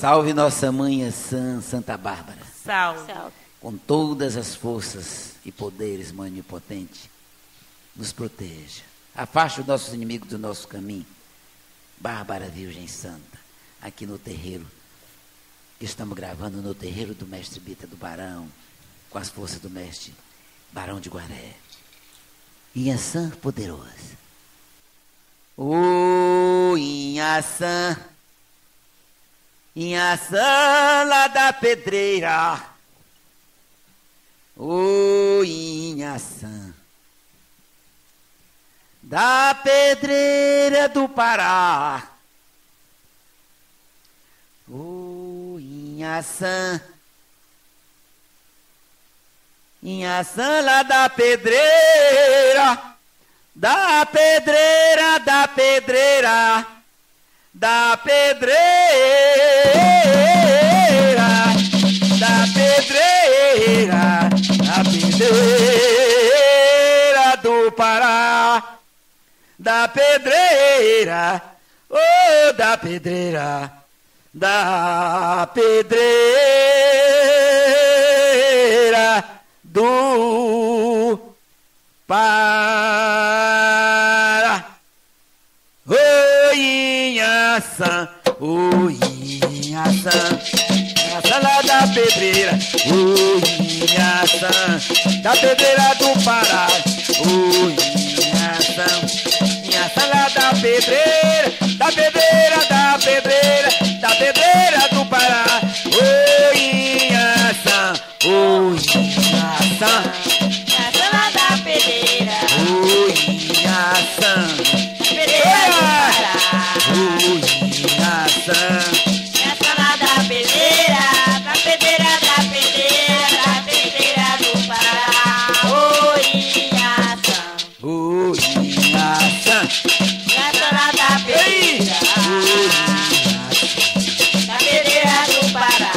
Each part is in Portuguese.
Salve nossa mãe Santa Bárbara. Salve. Com todas as forças e poderes, mãe onipotente, nos proteja. Afaste os nossos inimigos do nosso caminho. Bárbara Virgem Santa, aqui no terreiro, que estamos gravando no terreiro do mestre Bita do Barão, com as forças do mestre Barão de Guaré. Inhaçã poderosa. Ô Inhaçã, Inhaçã lá da pedreira. Ô Inhaçã, da pedreira do Pará. Ô Inhaçã, Inhaçã lá da pedreira, da pedreira, da pedreira, da pedreira, da pedreira, da pedreira do Pará, da pedreira, oh, da pedreira, da pedreira do Pará. Ô Inhaçã, ô Inhaçã, Inhaçã lá da pedreira. Ô Inhaçã, da pedreira do Pará. Ô Inhaçã, Inhaçã lá da pedreira, da pedreira, da pedreira, da pedreira do Pará. Ô Inhaçã, ô Inhaçã, Inhaçã lá da pedreira. ô Inhaçã, Pedreira do Pará. ô Inhaçã, Inhaçã lá da pedreira. Da pedreira, da pedreira, da pedreira do Pará. Ô Inhaçã. ô Inhaçã, Inhaçã lá da pedreira. Da pedreira do Pará.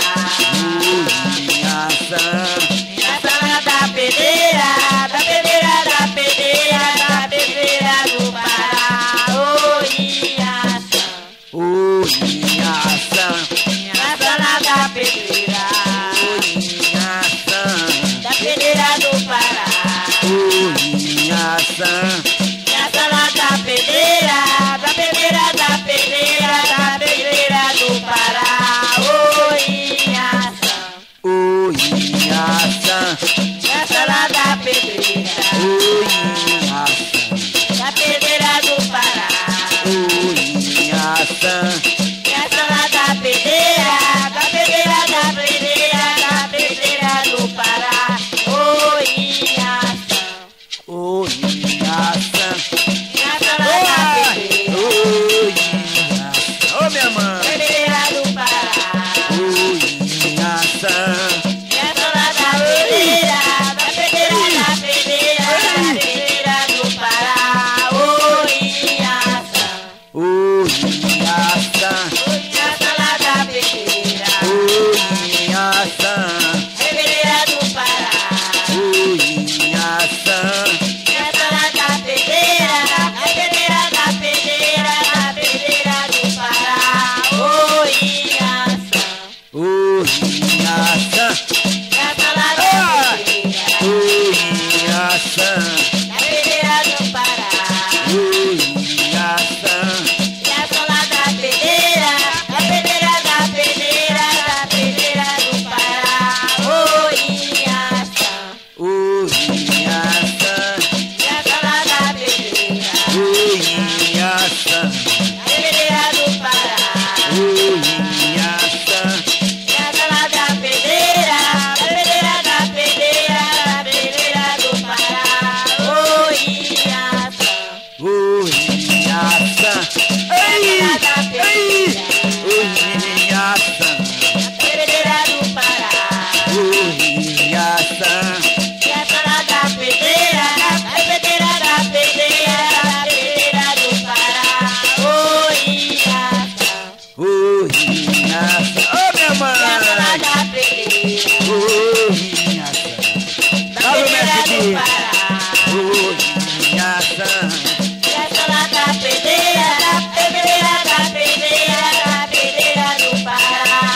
Inhaçã, Inhaçã lá da pedreira. Da pedreira, da pedreira, da pedreira do Pará. Ô Inhaçã. ô Inhaçã, Inhaçã lá da pedreira. Inhaçã, Da pedreira do Pará. ô Inhaçã, Inhaçã lá da pedreira. Da pedreira, da pedreira, da pedreira do Pará. Ô Inhaçã. ô Inhaçã, Inhaçã lá da pedreira. ô Inhaçã, Da pedreira do Pará. ô Inhaçã, Inhaçã lá da pedreira. Da pedreira, da pedreira, da pedreira do Pará. Ô Inhaçã. ô Inhaçã, Inhaçã lá da pedreira. ô Inhaçã, ô minha mãe, Pedreira do Pará. ô Inhaçã, Inhaçã lá da pedreira. Da pedreira, da pedreira, da pedreira do Pará. Ô Inhaçã. ô Inhaçã, Inhaçã lá da pedreira. ô Inhaçã, Pedreira do Pará. ô Inhaçã, Inhaçã lá da pedreira. Da pedreira, da pedreira, da pedreira do Pará. Ô Inhaçã. ô Inhaçã, Inhaçã lá da pedreira. ô Inhaçã, Da pedreira do Pará. ô Inhaçã, Inhaçã lá da pedreira. Da pedreira, da pedreira, da pedreira do Pará. Ô Inhaçã. ô Inhaçã, Inhaçã lá da pedreira. ô Inhaçã, Da pedreira do Pará. ô Inhaçã, Inhaçã lá da pedreira. Da pedreira, da pedreira, da pedreira do Pará. Ô Inhaçã. ô Inhaçã, Inhaçã lá da pedreira. ô Inhaçã, Da pedreira do Pará. ô Inhaçã, Inhaçã lá da pedreira. Da pedreira, da pedreira, da pedreira do Pará. Ô Inhaçã. ô Inhaçã, ô minha Inhaçã lá mãe, da pedreira. ô Inhaçã, Da salve o pedreira mestre do Bita, Pará. ô Inhaçã, Inhaçã lá da pedreira. Da pedreira, da pedreira, da pedreira do Pará.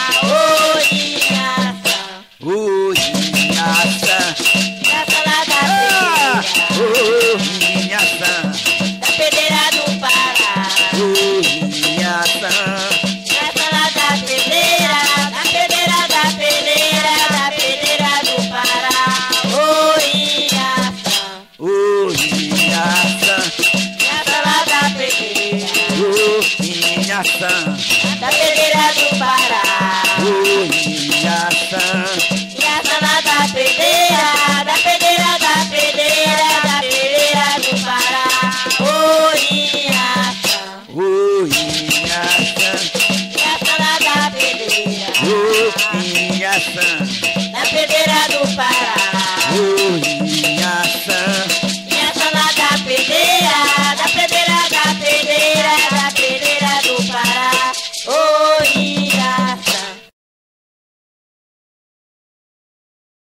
oh, minha santa.